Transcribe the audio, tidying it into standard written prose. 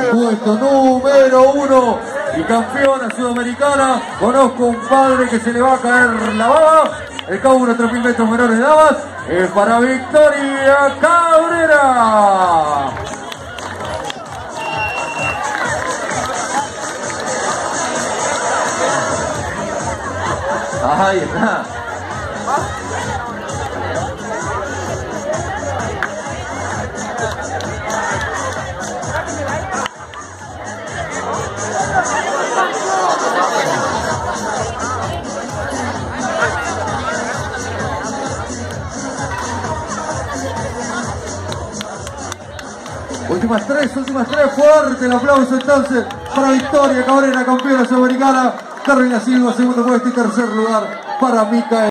puesto número 1 y campeona sudamericana. Conozco un padre que se le va a caer la baba. El K1 3000 metros menores de damas es para Victoria Cabrera. Ahí está. Últimas tres, fuerte el aplauso entonces para Victoria Cabrera, campeona sudamericana. Carolina Silva, segundo puesto y tercer lugar para Micaela.